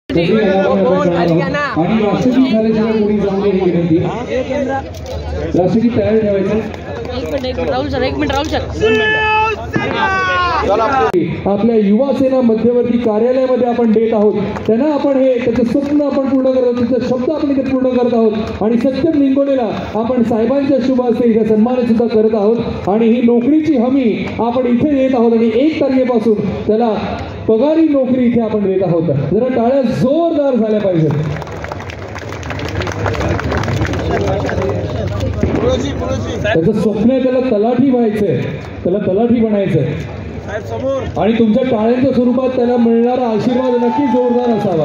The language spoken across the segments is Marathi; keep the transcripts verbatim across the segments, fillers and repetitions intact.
आणि राष्ट्रगीत झाल्याशिवाय कोणी जाऊ नये ही विनंती. राष्ट्रगीत तयार ठेवायचं. एक मिनिट राहुल सर एक मिनिट राहुल सर आपल्या युवा सेना मध्यवर्ती कार्यालयामध्ये आपण देत आहोत. त्यांना आपण हे त्याचं स्वप्न आपण पूर्ण करत आहोत, त्याचा शब्द आपण इथे पूर्ण करत आहोत. आणि सत्यम लिंगोलेला आपण साहेबांच्या शुभ हस्ते इथे सन्मान सुद्धा करत आहोत. आणि ही नोकरीची हमी आपण इथे देत आहोत. आणि एक तारखेपासून त्याला पगारी नोकरी इथे आपण देत आहोत. जरा टाळ्या जोरदार झाल्या पाहिजेत. त्याचं स्वप्न आहे त्याला तलाठी व्हायचंय, त्याला तलाठी बनायचंय. आणि तुमच्या टाळ्यांच्या स्वरूपात त्याला मिळणारा आशीर्वाद नक्की जोरदार असावा.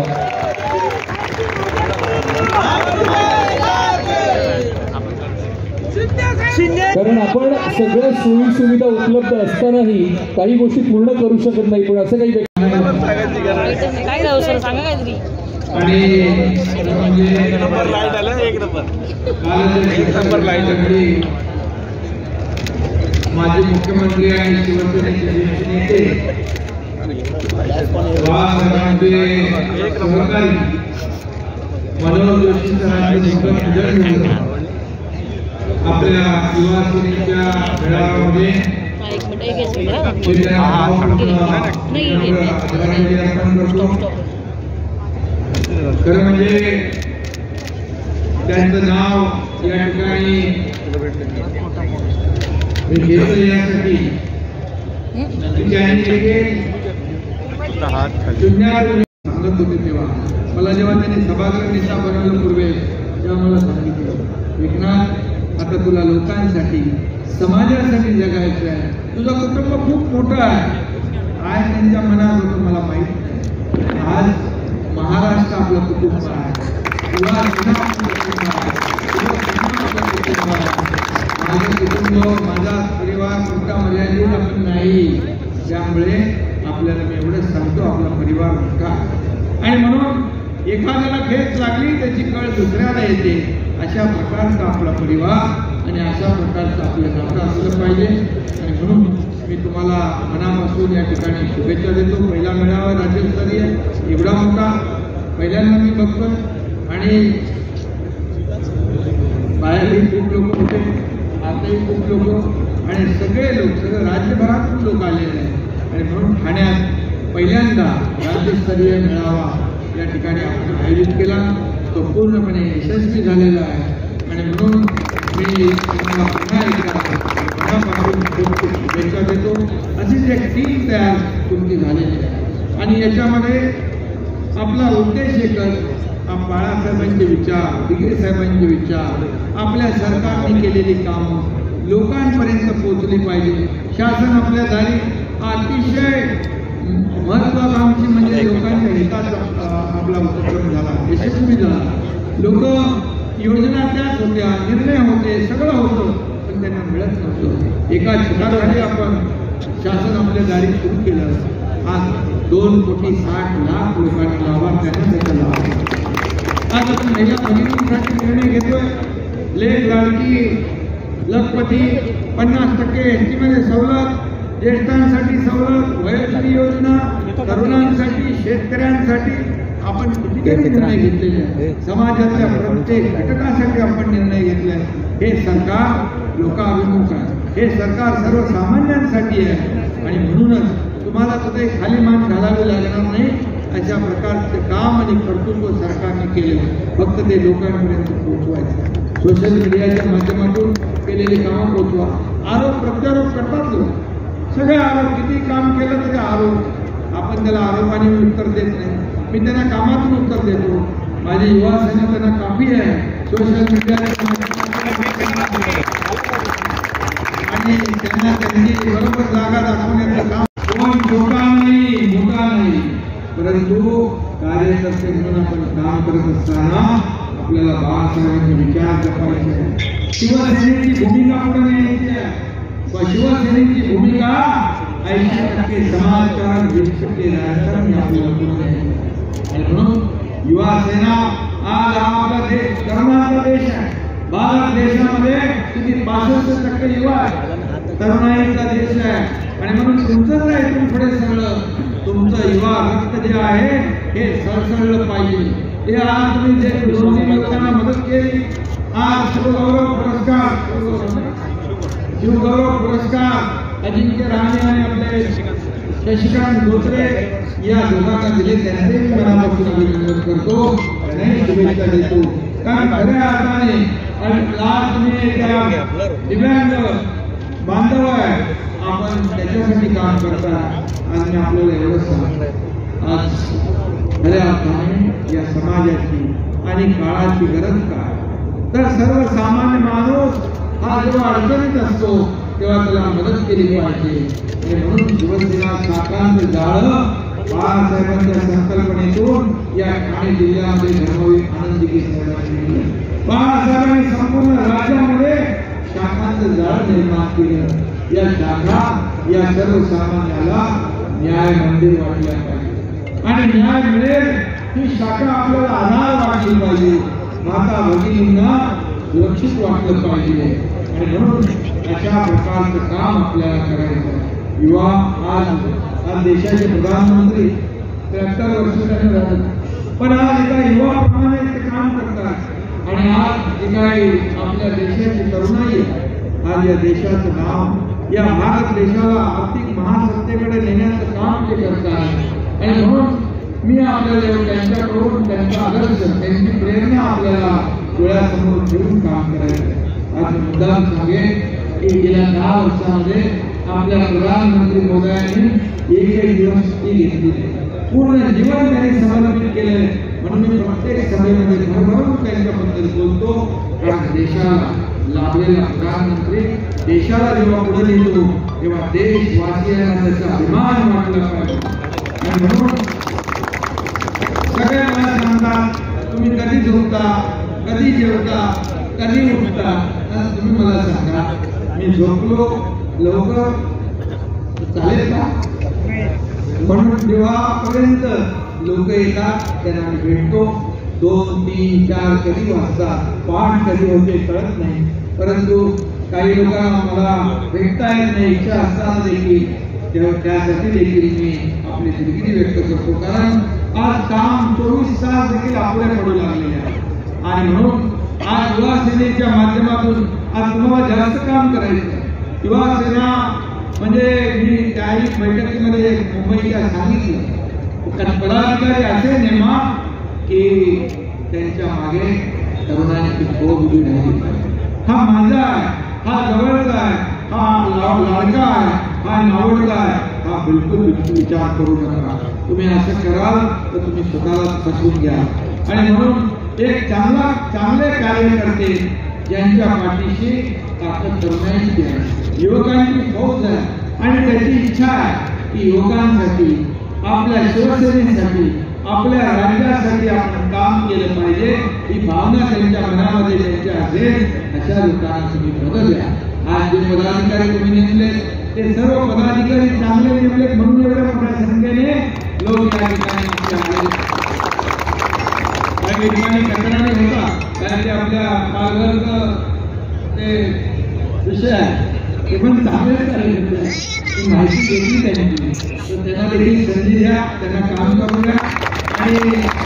कारण आपण सगळ्या सोयी सुविधा उपलब्ध असतानाही काही गोष्टी पूर्ण करू शकत नाही. पण असं काही काय राहू सर सांगा काहीतरी. आणि एक नंबर लाईट आलं. एक नंबर एक नंबर लाईट. माजी मुख्यमंत्री आणि शिवसेनेचे ज्येष्ठ नेते सहकारी मनोहर जोशी सरांचे आपल्या युवा सेनेच्या मेळाव्यामध्ये खरं म्हणजे त्यांचं नाव या ठिकाणी घेतलं यासाठी सांगत होते. तेव्हा मला जेव्हा त्यांनी सभागृह नेता बनवलं पूर्वे तेव्हा मला सांगितलं, एकनाथ आता तुला लोकांसाठी समाजासाठी जगायचं आहे. तुझं कुटुंब खूप मोठं आहे. आज त्यांच्या मनात होतं मला माहित नाही. आज महाराष्ट्र आपलं कुटुंब आहे. माझं कुटुंब माझा परिवार मोठा मर्यादित आपण नाही. त्यामुळे आपल्याला मी एवढंच सांगतो आपला परिवार मोठा. आणि म्हणून एखाद्याला खेच लागली त्याची कळ दुसऱ्याला येते. अशा प्रकारचा आपला परिवार आणि अशा प्रकारचं आपलं नातं असलं पाहिजे. आणि म्हणून मी तुम्हाला मनापासून या ठिकाणी शुभेच्छा देतो. पहिला मेळावा राज्यस्तरीय एवढा मोठा पहिल्यांदा मी बघतो. आणि बाहेरही खूप लोक होते, आताही खूप लोक आणि सगळे लोक सगळं राज्यभरातून लोक आलेले आहेत. आणि म्हणून ठाण्यात पहिल्यांदा राज्यस्तरीय मेळावा या ठिकाणी आपण आयोजित केला. तो पूर्णपणे यशस्वी झालेला आहे. आणि म्हणून मी तुम्हाला पुन्हा एकदा मनापासून खूप खूप शुभेच्छा देतो. अशीच एक टीम तयार तुमची झालेली आहे. आणि याच्यामध्ये आपला उद्देश एकच, बाळासाहेबांचे विचार, दिगरे साहेबांचे विचार, आपल्या सरकारने केलेली कामं लोकांपर्यंत पोहोचली पाहिजे. शासन आपल्या दारी अतिशय महत्वाकांक्षी म्हणजे लोकांच्या हिताचा आपला उपक्रम झाला, यशस्वी झाला. लोक योजना त्याच होत्या, निर्णय होते, सगळं होतं, पण त्यांना मिळत नव्हतं. एका छताखाली आपण शासन आपल्या दारी सुरू केलं. आज दोन कोटी साठ लाख लोकांनी लाभार्थ्यांना त्याचा लाभ. आज आपण महिला भगिनींसाठी निर्णय घेतोय. लेख लाडकी लखपती पन्नास टक्के एसटीमध्ये सवलत, ज्येष्ठांसाठी सवलत, वयोश्री योजना, तरुणांसाठी, शेतकऱ्यांसाठी आपण कितीतरी निर्णय घेतलेले आहेत. समाजातल्या प्रत्येक घटकासाठी आपण निर्णय घेतले. हे सरकार लोकाभिमुख आहे. हे सरकार सर्वसामान्यांसाठी आहे. आणि म्हणूनच तुम्हाला कुठे खाली मान घालावी लागणार नाही. अशा प्रकारचे काम आणि कर्तृत्व सरकारने केले. फक्त ते लोकांपर्यंत पोहोचवायचं. सोशल मीडियाच्या माध्यमातून केलेली कामं पोहोचवा. आरोप प्रत्यारोप करतात लोक. सगळे आरोप, किती काम केलं तरी आरोप. आपण त्याला आरोपाने उत्तर देत नाही. मी त्यांना कामातून उत्तर देतो. माझी युवा सेना त्यांना काफी आहे. सोशल मीडियाच्या आणि त्यांना त्यांनी बरोबर जागा दाखवण्याचं काम. कोण छोटा नाही, मोठा नाही, परंतु कार्यकर्ते म्हणून आपण काम करत असताना आपल्याला बाळासाहेबांचे विचार जपायचे. शिवसेनेची भूमिका पुढे न्यायची आहे. शिवसेनेची भूमिका ऐंशी टक्के समाजकारण, वीस टक्के राजकारण आपल्याला पुढे न्यायचं. आणि म्हणून युवा सेना आज हा आपला देश तरुणांचा देश आहे. भारत देशामध्ये किती पासष्ट टक्के युवा आहे. तरुणाईचा देश आहे. आणि म्हणून तुमचं इथून पुढे सगळं तुमचं युवा रक्त जे आहे हे सरसळलं पाहिजे. हे आज तुम्ही जे विरोधी लोकांना मदत केली, आज शिवगौरव पुरस्कार शिवगौरव पुरस्कार अजिंक्य राणे आणि आपले शशिकांत धोत्रे या दोघांना दिले, त्यांचे मी मनापासून अभिनंदन करतो, त्यांनाही शुभेच्छा देतो. कारण खऱ्या अर्थाने आज तुम्ही त्या दिव्यांग बांधव आहे, आपण त्याच्यासाठी काम करता. आज मी आपल्याला एवढं सांगतोय, आज खऱ्या अर्थाने या समाजाची आणि काळाची गरज काय, तर सर्वसामान्य माणूस हा जेव्हा अडचणीत असतो तेव्हा त्याला मदत केली पाहिजे. आणि म्हणून शिवसेना साकारांत जाळं बाळासाहेबांच्या संकल्पनेतून या ठाणे जिल्ह्यामध्ये धर्मवीर आनंदी केली. बाळासाहेबांनी संपूर्ण राज्यामध्ये शाखांचं जाळं निर्माण केलं. या शाखा या सर्वसामान्याला न्याय मंदिर वाटल्या पाहिजे आणि न्याय मिळेल ही शाखा आपल्याला आधार वाटली पाहिजे, माता भगिनींना सुरक्षित वाटलं पाहिजे. आणि म्हणून अशा प्रकारचं काम आपल्याला करायचं. युवा आज आज देशाचे प्रधानमंत्री त्र्याहत्तर वर्षाचे झाले, पण आज एका युवाप्रमाणे ते काम करतात. आणि आज जे काही आपल्या देशाची तरुणाई आज या देशाचं नाव या भारत देशाला आर्थिक महासत्तेकडे नेण्याचं काम ते करतात. आणि म्हणून मी आपल्याला त्यांच्याकडून त्यांचा आदर्श त्यांची प्रेरणा आपल्याला डोळ्यासमोर ठेवून काम करायचं. आज मुद्दाम सांगेन की गेल्या दहा वर्षामध्ये आपल्या प्रधानमंत्री मोदयांनी एक एक दिवस सुट्टी घेतली, पूर्ण जीवन त्यांनी समर्पित केले. म्हणून मी प्रत्येक सभेमध्ये भरभरून त्यांच्याबद्दल बोलतो. कारण देशाला लाभलेला प्रधानमंत्री देशाला जेव्हा पुढे नेतो तेव्हा देशवासियांना त्याचा अभिमान वाटला पाहिजे. आणि म्हणून सगळे मला सांगतात तुम्ही कधी झोपता, कधी जेवता, कधी उठता. तुम्ही मला सांगा, मी झोपलो लवकर चालेल का? म्हणून जेव्हापर्यंत लोक येतात त्यांना मी भेटतो. दोन तीन चार कधी वाजतात, पाठ कधी होते कळत नाही, परंतु काही लोकांना मला भेटता येत नाही, इच्छा असताना देखील तेव्हा त्यासाठी देखील मी आपली दिलगिरी व्यक्त करतो. कारण आज काम चोवीस तास देखील आपल्या पडू लागलेले आहे. आणि म्हणून आज युवा सेनेच्या माध्यमातून आज तुम्हाला जास्त काम करायचं. युवा सेना म्हणजे मी त्याही बैठकीमध्ये मुंबईच्या सांगितलं, पदाधिकारी असे नेमा की त्यांच्या मागे तरुणांची खूप उभी राहिली पाहिजे. हा माझा आहे, हा जवळचा आहे, हा लाडका आहे, हा नावडला आहे, हा बिलकुल बिलकुल विचार करू नका. तुम्ही असं कराल तर तुम्ही स्वतःला फसवून घ्या. आणि म्हणून एक चांगला चांगले कार्यकर्ते ज्यांच्या पाठीशी ताकद तरुणांची आहे, युवकांची फौज आहे आणि त्याची इच्छा आहे की युवकांसाठी, आपल्या शिवसेनेसाठी, आपल्या राज्यासाठी आपण काम केलं पाहिजे, ही भावना त्यांच्या मनामध्ये त्यांच्या असेल, अशा लोकांना तुम्ही मदत द्या. आज जे पदाधिकारी तुम्ही नेमले ते सर्व पदाधिकारी चांगले नेमले म्हणून एवढ्या मोठ्या संख्येने लोक या ठिकाणी आले. काही ठिकाणी कचरा नाही होता, कारण ते आपल्या पालघरचं ते विषय आहे, ते पण चांगलेच झाले. माहिती घेतली त्यांनी, तर त्यांना देखील संधी द्या, त्यांना काम करू द्या. आणि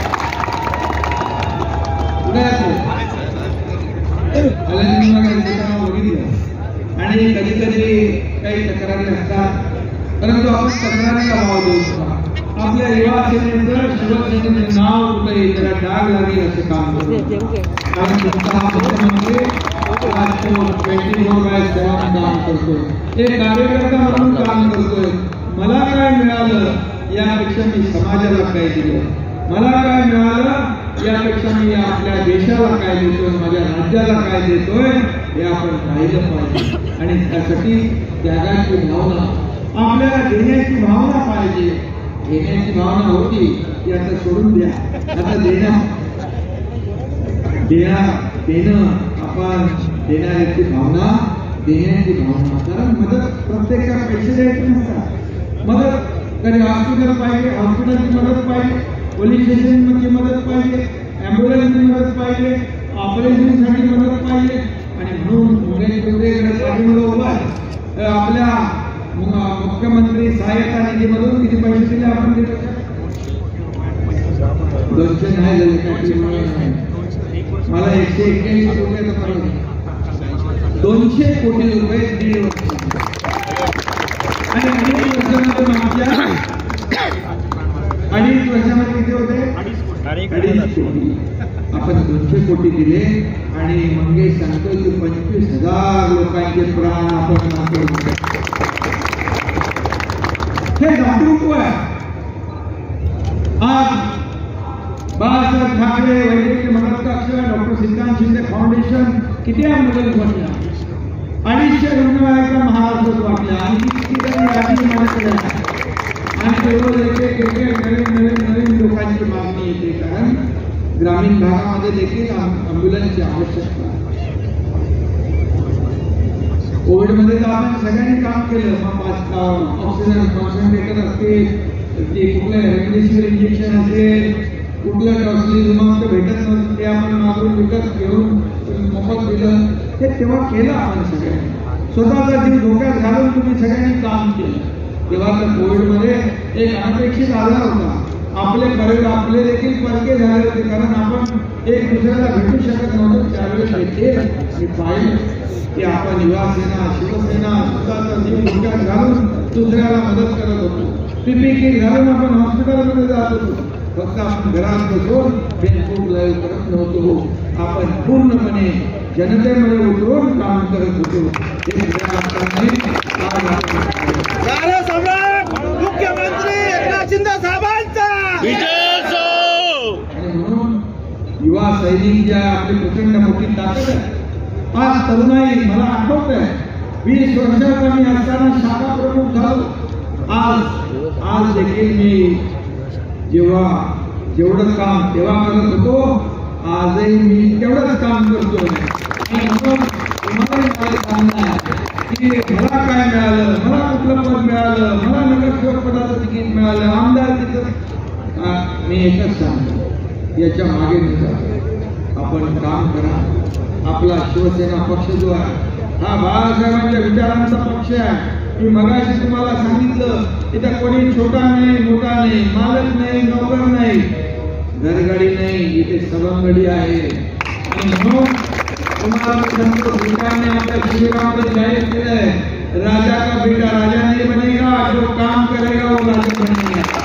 बघितलं आणि कधी कधी काही तक्रारी असतात, परंतु आपण तक्रारीला भाव देऊ शकतो. आपल्या युवा सेनेचं शिवसेनेचं नाव कुठे येईल, त्याला डाग लागेल असं काम करतो. कारण तुमचा हा मुख्यमंत्री ट्वेंटी फोर बाय सेवन काम करतो, ते कार्यकर्ता म्हणून काम करतोय. मला काय मिळालं यापेक्षा मी समाजाला काय दिलं, मला काय मिळालं यापेक्षा मी आपल्या देशाला काय देतोय, माझ्या राज्याला काय देतोय हे आपण पाहिलं पाहिजे. आणि त्यासाठी त्यागाची भावना, आपल्याला देण्याची भावना पाहिजे. घेण्याची भावना होती ती आता सोडून द्या. आता देण्या देण्या देणं आपण देणाऱ्याची भावना, देण्याची भावना. कारण मदत प्रत्येकाला पैसे द्यायचे नसतात. मदत कधी हॉस्पिटल पाहिजे, हॉस्पिटलची मदत पाहिजे, पोलीस स्टेशनची मदत पाहिजे, ॲम्ब्युलन्सची मदत पाहिजे, ऑपरेशनसाठी मदत पाहिजे. आणि म्हणून आपल्या मुख्यमंत्री सहायता निधीमधून किती पैसे दिले आपण दिले दोनशे नाही झाले काय मला एकशे एक्क्याऐंशी रुपयाचा फरक दोनशे कोटी रुपये दीड वर्ष आणि अडीच वर्षामध्ये मागच्या अडीच वर्षामध्ये किती होते अडीच कोटी आपण दोनशे कोटी दिले आणि मंगेश सांगतो की पंचवीस हजार लोकांचे प्राण आपण वाचवले. हे दातृत्व आहे. आज बाळासाहेब ठाकरे वैद्यकीय मदत कक्ष डॉक्टर सिद्धांत शिंदे फाउंडेशन किती आंदोलन वाटल्या अडीचशे रुग्णालयाच्या महाराष्ट्रात वाटल्या आणि कितीतरी राज्य मदत आणि रोज एक एक नवीन नवीन नवीन लोकांची मागणी येते कारण ग्रामीण भागामध्ये देखील अँब्युलन्सची आवश्यकता आहे. कोविडमध्ये तर आपण सगळ्यांनी काम केलं मग ऑक्सिजन कॉन्सन्ट्रेटर असतील ते कुठलं रेमडेसिवीर इंजेक्शन असेल कुठलं टॉक्सिलिझुमाब तर भेटत नव्हतं ते आपण मागून विकत घेऊन मोफत दिलं ते तेव्हा केलं आपण सगळ्यांनी स्वतःचा जीव धोक्यात घालून तुम्ही सगळ्यांनी काम केलं. तेव्हा तर कोविडमध्ये एक अनपेक्षित आजार होता. आपले परिवार आपले देखील परके झाले होते कारण आपण एक दुसऱ्याला भेटू शकत नव्हतो. त्यावेळेस येते आणि पाहिलं की आपण युवा सेना शिवसेना स्वतःचा जीव धोक्यात घालून दुसऱ्याला मदत करत होतो. पीपी किट घालून आपण हॉस्पिटलमध्ये जात होतो. फक्त आपण घरात बसून फेसबुक लाईव्ह करत नव्हतो. आपण पूर्णपणे जनतेमध्ये उतरून काम करत होतो. मुख्यमंत्री एकनाथ शिंदे साहेबांचा आणि म्हणून युवा सैनिक ज्या आपली प्रचंड मोठी ताकद आहे. आज तरुणाई मला आठवत आहे वीस वर्षाचा मी असताना शाखा प्रमुख झालो. आज आज देखील मी जेव्हा जेवढं काम तेव्हा करत होतो आजही मी तेवढंच काम करतो. म्हणून तुम्हाला मला सांगणं आहे की मला काय मिळालं मला कुठलं पद मिळालं मला नगरसेवक पदाचं तिकीट मिळालं आमदार तिथं मी एकच सांगतो याच्या मागे निघा आपण काम करा. आपला शिवसेना पक्ष जो आहे हा बाळासाहेबांच्या विचारांचा पक्ष आहे. मी मगाशी तुम्हाला सांगितलं इथं कोणी छोटा नाही मोठा नाही मालक नाही नोकर नाही घरगडी नाही इथे सवंगडी आहे. आणि म्हणून तुम्हाला सांगतो सरकारने आपल्या शिबिरामध्ये जाहीर केलंय राजा का बेटा राजा नहीं बनेगा जो काम करेगा वो राजा बनेगा.